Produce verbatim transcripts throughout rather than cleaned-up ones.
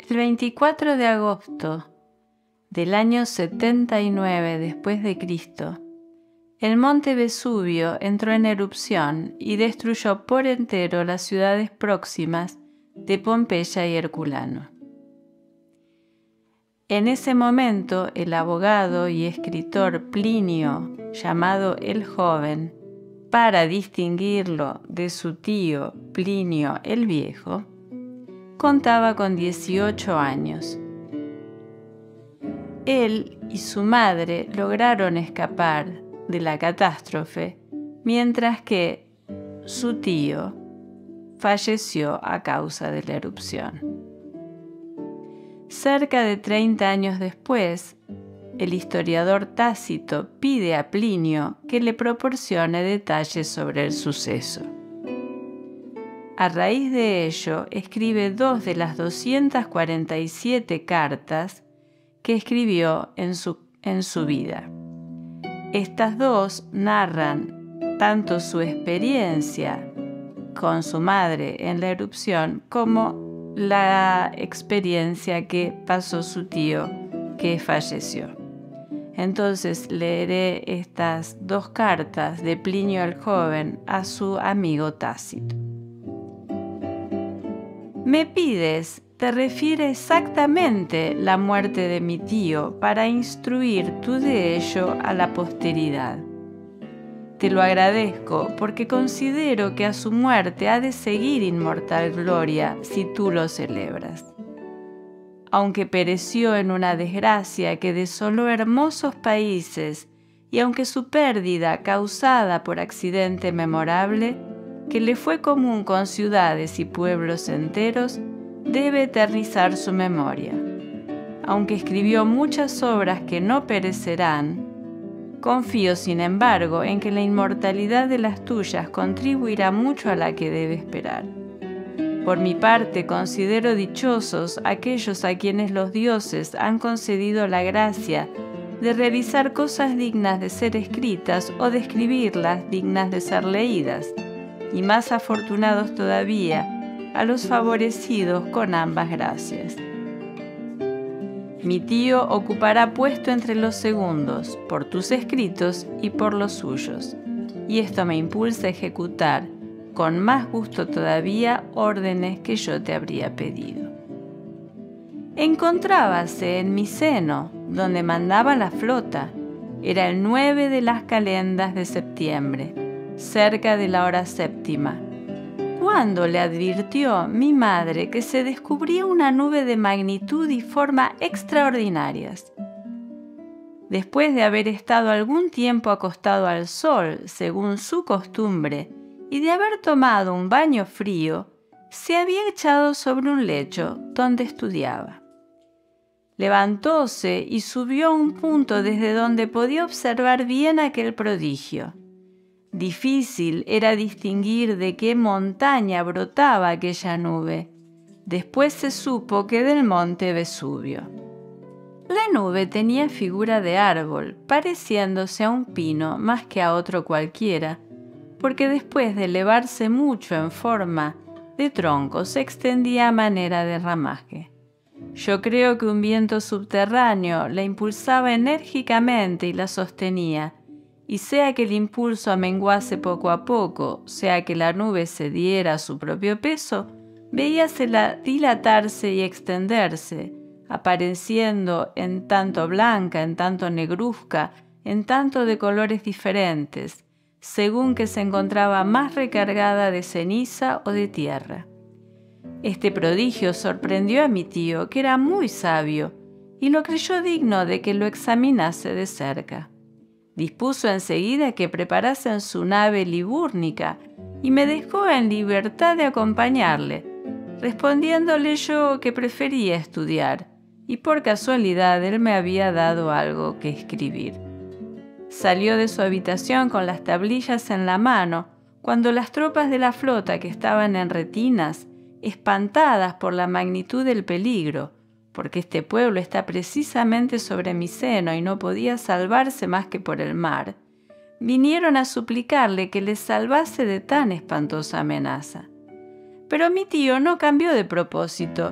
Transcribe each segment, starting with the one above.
El veinticuatro de agosto del año setenta y nueve después de Cristo, el monte Vesubio entró en erupción y destruyó por entero las ciudades próximas de Pompeya y Herculano. En ese momento, el abogado y escritor Plinio, llamado el Joven, para distinguirlo de su tío Plinio el Viejo, contaba con dieciocho años. Él y su madre lograron escapar de la catástrofe, mientras que su tío falleció a causa de la erupción. Cerca de treinta años después, el historiador Tácito pide a Plinio que le proporcione detalles sobre el suceso. A raíz de ello, escribe dos de las doscientas cuarenta y siete cartas que escribió en su, en su vida. Estas dos narran tanto su experiencia con su madre en la erupción como la experiencia que pasó su tío que falleció. Entonces leeré estas dos cartas de Plinio el Joven a su amigo Tácito. Me pides, te refiere exactamente la muerte de mi tío para instruir tú de ello a la posteridad. Te lo agradezco porque considero que a su muerte ha de seguir inmortal gloria si tú lo celebras. Aunque pereció en una desgracia que desoló hermosos países y aunque su pérdida causada por accidente memorable, que le fue común con ciudades y pueblos enteros, debe eternizar su memoria. Aunque escribió muchas obras que no perecerán, confío sin embargo en que la inmortalidad de las tuyas contribuirá mucho a la que debe esperar. Por mi parte, considero dichosos aquellos a quienes los dioses han concedido la gracia de realizar cosas dignas de ser escritas o de escribirlas dignas de ser leídas, y más afortunados todavía a los favorecidos con ambas gracias. Mi tío ocupará puesto entre los segundos, por tus escritos y por los suyos, y esto me impulsa a ejecutar, con más gusto todavía, órdenes que yo te habría pedido. Encontrábase en mi seno, donde mandaba la flota. Era el nueve de las calendas de septiembre, cerca de la hora séptima, cuando le advirtió mi madre que se descubría una nube de magnitud y forma extraordinarias. Después de haber estado algún tiempo acostado al sol, según su costumbre, y de haber tomado un baño frío, se había echado sobre un lecho donde estudiaba. Levantóse y subió a un punto desde donde podía observar bien aquel prodigio. Difícil era distinguir de qué montaña brotaba aquella nube. Después se supo que del monte Vesubio. La nube tenía figura de árbol, pareciéndose a un pino más que a otro cualquiera, porque después de elevarse mucho en forma de tronco se extendía a manera de ramaje. Yo creo que un viento subterráneo la impulsaba enérgicamente y la sostenía, y sea que el impulso amenguase poco a poco, sea que la nube cediera a su propio peso, veíasela dilatarse y extenderse, apareciendo en tanto blanca, en tanto negruzca, en tanto de colores diferentes, según que se encontraba más recargada de ceniza o de tierra. Este prodigio sorprendió a mi tío, que era muy sabio, y lo creyó digno de que lo examinase de cerca. Dispuso enseguida que preparasen su nave libúrnica y me dejó en libertad de acompañarle, respondiéndole yo que prefería estudiar, y por casualidad él me había dado algo que escribir. Salió de su habitación con las tablillas en la mano, cuando las tropas de la flota que estaban en retinas, espantadas por la magnitud del peligro, porque este pueblo está precisamente sobre mi seno y no podía salvarse más que por el mar, vinieron a suplicarle que les salvase de tan espantosa amenaza. Pero mi tío no cambió de propósito,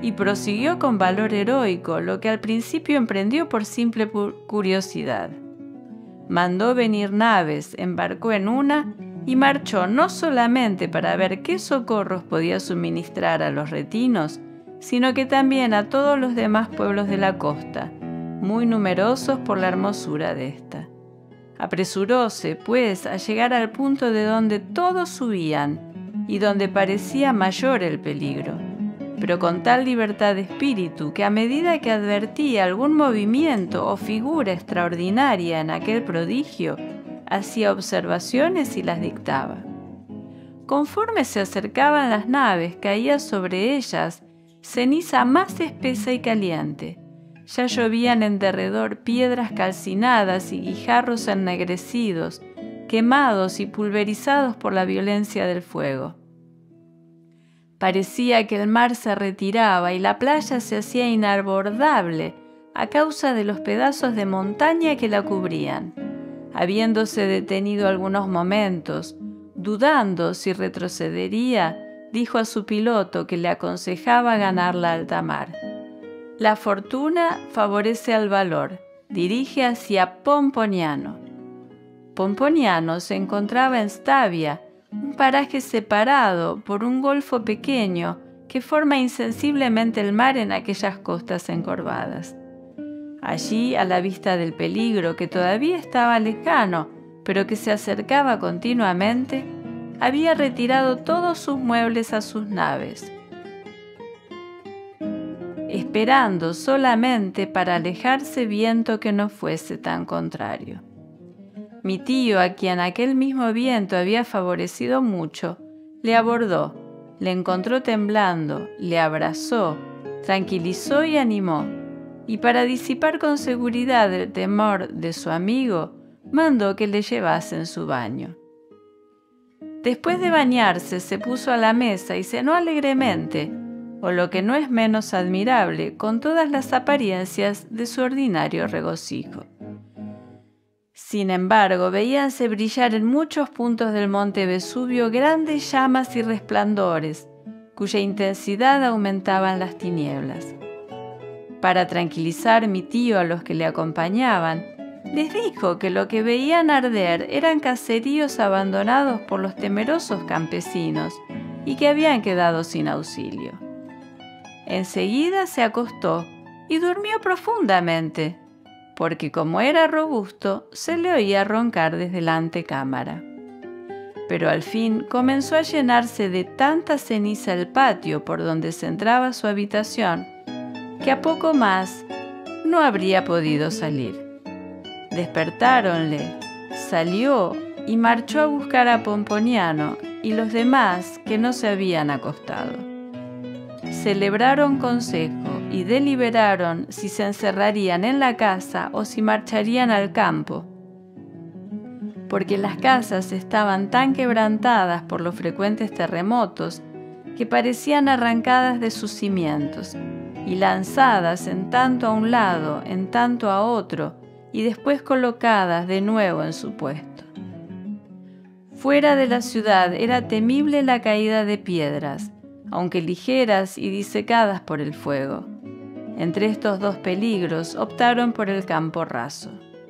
y prosiguió con valor heroico lo que al principio emprendió por simple curiosidad. Mandó venir naves, embarcó en una y marchó no solamente para ver qué socorros podía suministrar a los retinos, sino que también a todos los demás pueblos de la costa, muy numerosos por la hermosura de ésta. Apresuróse, pues, a llegar al punto de donde todos subían y donde parecía mayor el peligro, pero con tal libertad de espíritu que a medida que advertía algún movimiento o figura extraordinaria en aquel prodigio, hacía observaciones y las dictaba. Conforme se acercaban las naves, caía sobre ellas ceniza más espesa y caliente. Ya llovían en derredor piedras calcinadas y guijarros ennegrecidos, quemados y pulverizados por la violencia del fuego. Parecía que el mar se retiraba y la playa se hacía inabordable a causa de los pedazos de montaña que la cubrían. Habiéndose detenido algunos momentos, dudando si retrocedería, dijo a su piloto que le aconsejaba ganar la alta mar. La fortuna favorece al valor, dirige hacia Pomponiano. Pomponiano se encontraba en Stavia, un paraje separado por un golfo pequeño que forma insensiblemente el mar en aquellas costas encorvadas. Allí, a la vista del peligro que todavía estaba lejano, pero que se acercaba continuamente, había retirado todos sus muebles a sus naves, esperando solamente para alejarse viento que no fuese tan contrario. Mi tío, a quien aquel mismo viento había favorecido mucho, le abordó, le encontró temblando, le abrazó, tranquilizó y animó, y para disipar con seguridad el temor de su amigo, mandó que le llevasen su baño. Después de bañarse, se puso a la mesa y cenó alegremente, o lo que no es menos admirable, con todas las apariencias de su ordinario regocijo. Sin embargo, veíanse brillar en muchos puntos del monte Vesubio grandes llamas y resplandores, cuya intensidad aumentaba en las tinieblas. Para tranquilizar mi tío a los que le acompañaban, les dijo que lo que veían arder eran caseríos abandonados por los temerosos campesinos y que habían quedado sin auxilio. Enseguida se acostó y durmió profundamente, porque como era robusto, se le oía roncar desde la antecámara. Pero al fin comenzó a llenarse de tanta ceniza el patio por donde se entraba su habitación, que a poco más no habría podido salir. Despertáronle, salió y marchó a buscar a Pomponiano y los demás que no se habían acostado. Celebraron consejo y deliberaron si se encerrarían en la casa o si marcharían al campo, porque las casas estaban tan quebrantadas por los frecuentes terremotos que parecían arrancadas de sus cimientos y lanzadas en tanto a un lado, en tanto a otro, y después colocadas de nuevo en su puesto. Fuera de la ciudad era temible la caída de piedras, aunque ligeras y disecadas por el fuego. Entre estos dos peligros optaron por el campo raso.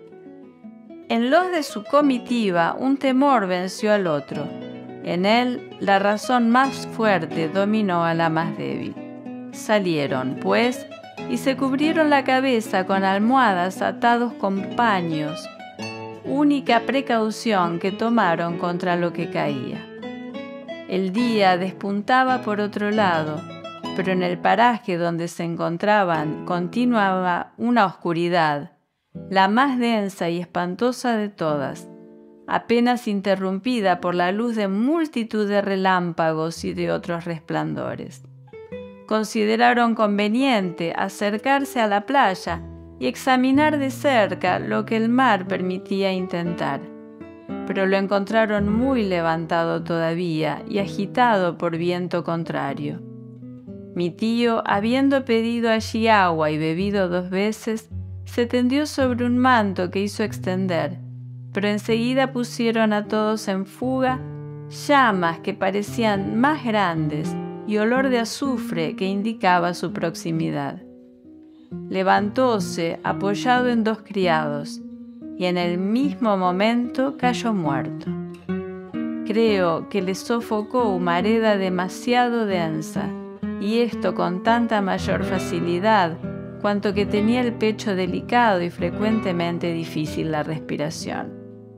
En los de su comitiva un temor venció al otro. En él la razón más fuerte dominó a la más débil. Salieron, pues, y se cubrieron la cabeza con almohadas atados con paños, única precaución que tomaron contra lo que caía. El día despuntaba por otro lado, pero en el paraje donde se encontraban continuaba una oscuridad, la más densa y espantosa de todas, apenas interrumpida por la luz de multitud de relámpagos y de otros resplandores. Consideraron conveniente acercarse a la playa y examinar de cerca lo que el mar permitía intentar, pero lo encontraron muy levantado todavía y agitado por viento contrario. Mi tío, habiendo pedido allí agua y bebido dos veces, se tendió sobre un manto que hizo extender, pero enseguida pusieron a todos en fuga llamas que parecían más grandes, y olor de azufre que indicaba su proximidad. Levantóse apoyado en dos criados, y en el mismo momento cayó muerto. Creo que le sofocó humareda demasiado densa, y esto con tanta mayor facilidad, cuanto que tenía el pecho delicado y frecuentemente difícil la respiración.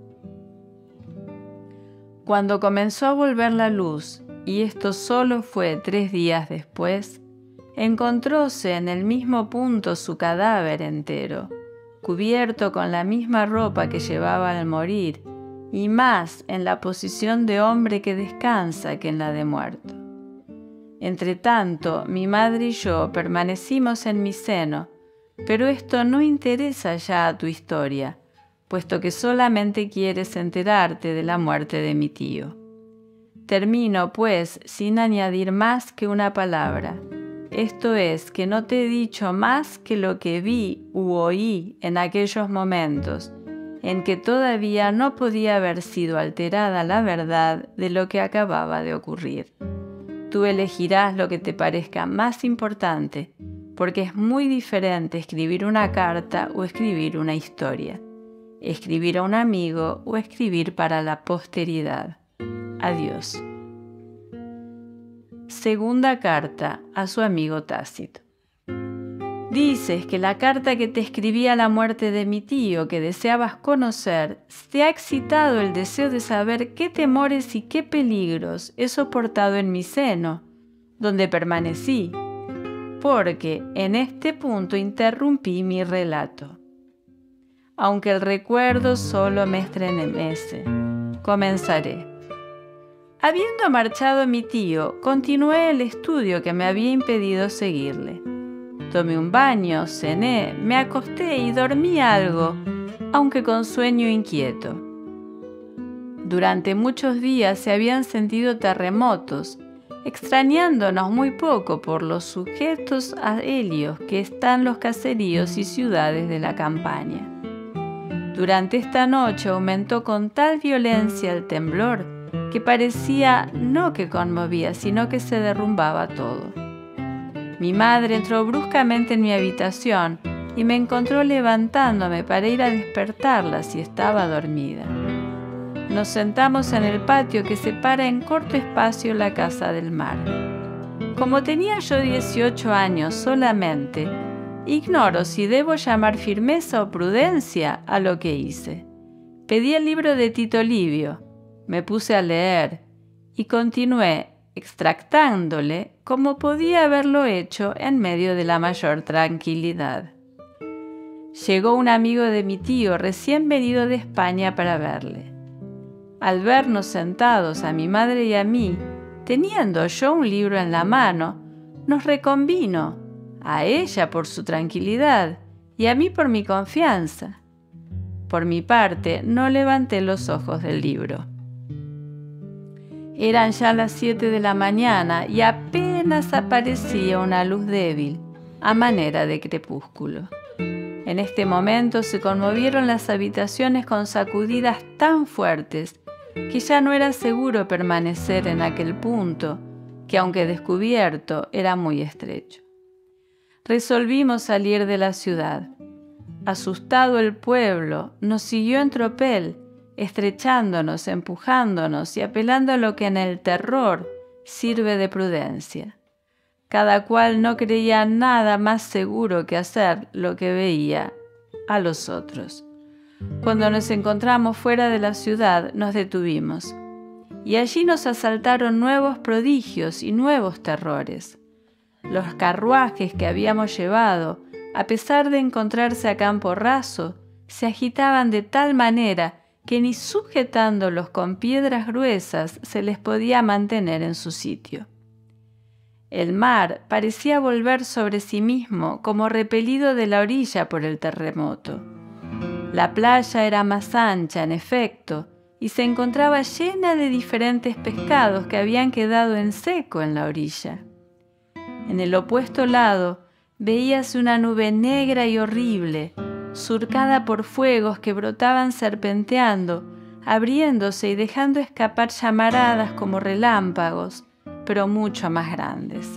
Cuando comenzó a volver la luz, y esto solo fue tres días después, encontróse en el mismo punto su cadáver entero, cubierto con la misma ropa que llevaba al morir, y más en la posición de hombre que descansa que en la de muerto. Entretanto, mi madre y yo permanecimos en mi seno, pero esto no interesa ya a tu historia, puesto que solamente quieres enterarte de la muerte de mi tío. Termino, pues, sin añadir más que una palabra. Esto es, que no te he dicho más que lo que vi u oí en aquellos momentos, en que todavía no podía haber sido alterada la verdad de lo que acababa de ocurrir. Tú elegirás lo que te parezca más importante, porque es muy diferente escribir una carta o escribir una historia, escribir a un amigo o escribir para la posteridad. Adiós. Segunda carta a su amigo Tácito. Dices que la carta que te escribí a la muerte de mi tío que deseabas conocer, te ha excitado el deseo de saber qué temores y qué peligros he soportado en mi seno, donde permanecí, porque en este punto interrumpí mi relato. Aunque el recuerdo solo me estremece, comenzaré. Habiendo marchado mi tío, continué el estudio que me había impedido seguirle. Tomé un baño, cené, me acosté y dormí algo, aunque con sueño inquieto. Durante muchos días se habían sentido terremotos, extrañándonos muy poco por los sujetos aéreos que están los caseríos y ciudades de la campaña. Durante esta noche aumentó con tal violencia el temblor que parecía no que conmovía, sino que se derrumbaba todo. Mi madre entró bruscamente en mi habitación y me encontró levantándome para ir a despertarla si estaba dormida. Nos sentamos en el patio que separa en corto espacio la casa del mar. Como tenía yo dieciocho años solamente, ignoro si debo llamar firmeza o prudencia a lo que hice. Pedí el libro de Tito Livio, me puse a leer y continué extractándole como podía haberlo hecho en medio de la mayor tranquilidad. Llegó un amigo de mi tío recién venido de España para verle. Al vernos sentados a mi madre y a mí, teniendo yo un libro en la mano, nos reconvino, a ella por su tranquilidad y a mí por mi confianza. Por mi parte, no levanté los ojos del libro. Eran ya las siete de la mañana y apenas aparecía una luz débil, a manera de crepúsculo. En este momento se conmovieron las habitaciones con sacudidas tan fuertes que ya no era seguro permanecer en aquel punto, que aunque descubierto era muy estrecho. Resolvimos salir de la ciudad. Asustado el pueblo, nos siguió en tropel, estrechándonos, empujándonos y apelando a lo que en el terror sirve de prudencia. Cada cual no creía nada más seguro que hacer lo que veía a los otros. Cuando nos encontramos fuera de la ciudad, nos detuvimos, y allí nos asaltaron nuevos prodigios y nuevos terrores. Los carruajes que habíamos llevado, a pesar de encontrarse a campo raso, se agitaban de tal manera que ni sujetándolos con piedras gruesas se les podía mantener en su sitio. El mar parecía volver sobre sí mismo como repelido de la orilla por el terremoto. La playa era más ancha, en efecto, y se encontraba llena de diferentes pescados que habían quedado en seco en la orilla. En el opuesto lado veíase una nube negra y horrible, surcada por fuegos que brotaban serpenteando, abriéndose y dejando escapar llamaradas como relámpagos, pero mucho más grandes.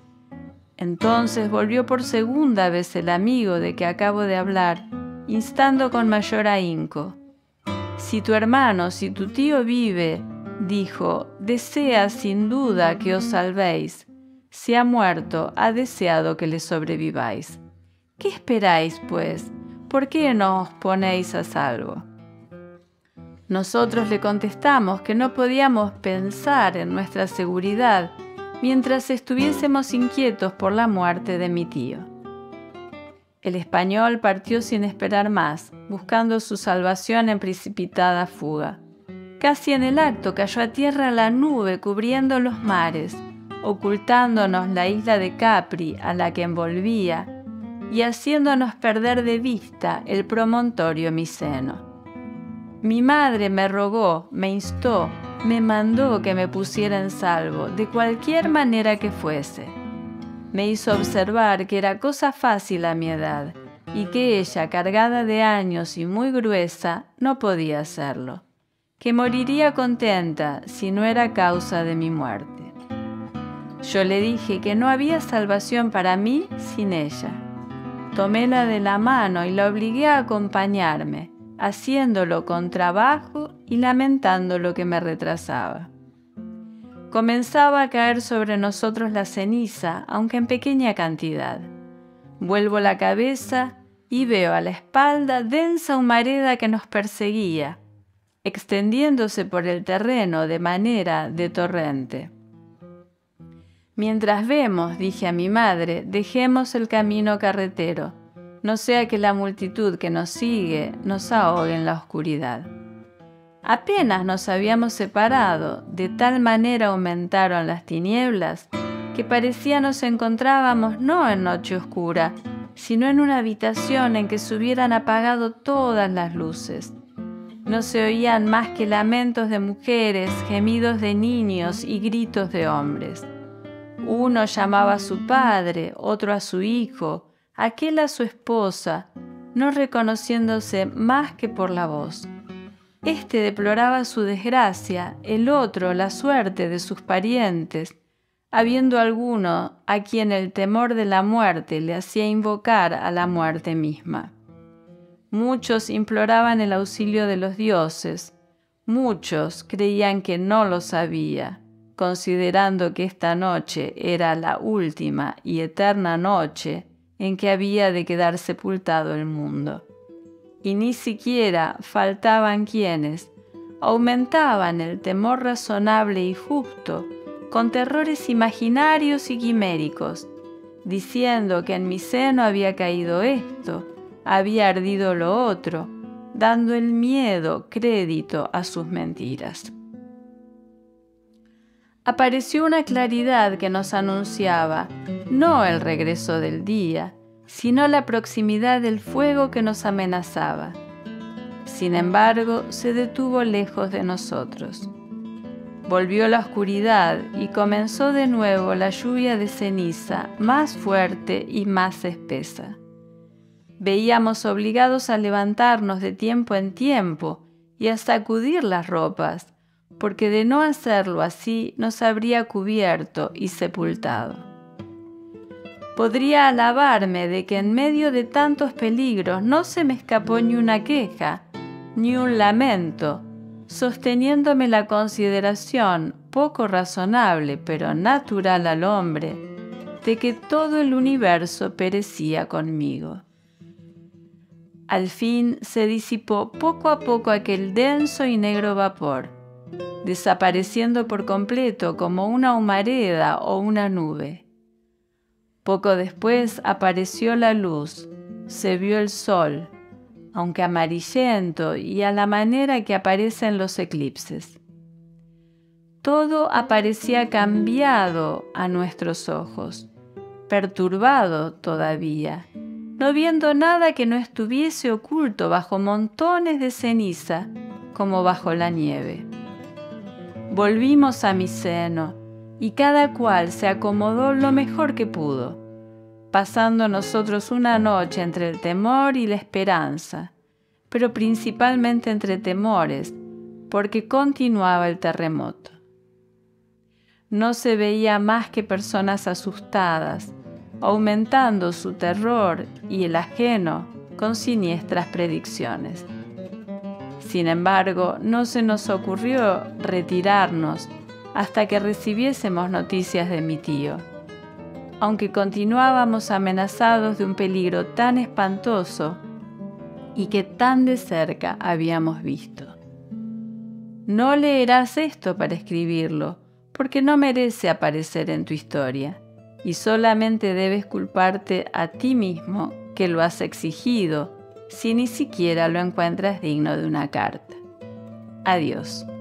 Entonces volvió por segunda vez el amigo de que acabo de hablar, instando con mayor ahínco. Si tu hermano, si tu tío vive, dijo, desea sin duda que os salvéis. Si ha muerto, ha deseado que le sobreviváis. ¿Qué esperáis, pues? ¿Por qué no os ponéis a salvo? Nosotros le contestamos que no podíamos pensar en nuestra seguridad mientras estuviésemos inquietos por la muerte de mi tío. El español partió sin esperar más, buscando su salvación en precipitada fuga. Casi en el acto cayó a tierra la nube cubriendo los mares, ocultándonos la isla de Capri a la que envolvía y haciéndonos perder de vista el promontorio miceno. Mi madre me rogó, me instó, me mandó que me pusiera en salvo, de cualquier manera que fuese. Me hizo observar que era cosa fácil a mi edad, y que ella, cargada de años y muy gruesa, no podía hacerlo, que moriría contenta si no era causa de mi muerte. Yo le dije que no había salvación para mí sin ella. Toméla de la mano y la obligué a acompañarme, haciéndolo con trabajo y lamentando lo que me retrasaba. Comenzaba a caer sobre nosotros la ceniza, aunque en pequeña cantidad. Vuelvo la cabeza y veo a la espalda densa humareda que nos perseguía, extendiéndose por el terreno de manera de torrente. Mientras vemos, dije a mi madre, dejemos el camino carretero, no sea que la multitud que nos sigue nos ahogue en la oscuridad. Apenas nos habíamos separado, de tal manera aumentaron las tinieblas, que parecía nos encontrábamos no en noche oscura, sino en una habitación en que se hubieran apagado todas las luces. No se oían más que lamentos de mujeres, gemidos de niños y gritos de hombres. Uno llamaba a su padre, otro a su hijo, aquel a su esposa, no reconociéndose más que por la voz. Este deploraba su desgracia, el otro la suerte de sus parientes, habiendo alguno a quien el temor de la muerte le hacía invocar a la muerte misma. Muchos imploraban el auxilio de los dioses, muchos creían que no lo sabía, considerando que esta noche era la última y eterna noche en que había de quedar sepultado el mundo. Y ni siquiera faltaban quienes aumentaban el temor razonable y justo con terrores imaginarios y quiméricos, diciendo que en mi seno había caído esto, había ardido lo otro, dando el miedo crédito a sus mentiras. Apareció una claridad que nos anunciaba no el regreso del día, sino la proximidad del fuego que nos amenazaba. Sin embargo, se detuvo lejos de nosotros. Volvió la oscuridad y comenzó de nuevo la lluvia de ceniza, más fuerte y más espesa. Veíamos obligados a levantarnos de tiempo en tiempo y a sacudir las ropas, porque de no hacerlo así nos habría cubierto y sepultado. Podría alabarme de que en medio de tantos peligros no se me escapó ni una queja, ni un lamento, sosteniéndome la consideración poco razonable pero natural al hombre, de que todo el universo perecía conmigo. Al fin se disipó poco a poco aquel denso y negro vapor, desapareciendo por completo como una humareda o una nube. Poco después apareció la luz, se vio el sol, aunque amarillento y a la manera que aparecen los eclipses. Todo aparecía cambiado a nuestros ojos, perturbado todavía, no viendo nada que no estuviese oculto bajo montones de ceniza, como bajo la nieve. Volvimos a mi seno, y cada cual se acomodó lo mejor que pudo, pasando nosotros una noche entre el temor y la esperanza, pero principalmente entre temores, porque continuaba el terremoto. no se veía más que personas asustadas, aumentando su terror y el ajeno con siniestras predicciones. Sin embargo, no se nos ocurrió retirarnos hasta que recibiésemos noticias de mi tío, aunque continuábamos amenazados de un peligro tan espantoso y que tan de cerca habíamos visto. No leerás esto para escribirlo, porque no merece aparecer en tu historia, y solamente debes culparte a ti mismo que lo has exigido, si ni siquiera lo encuentras digno de una carta. Adiós.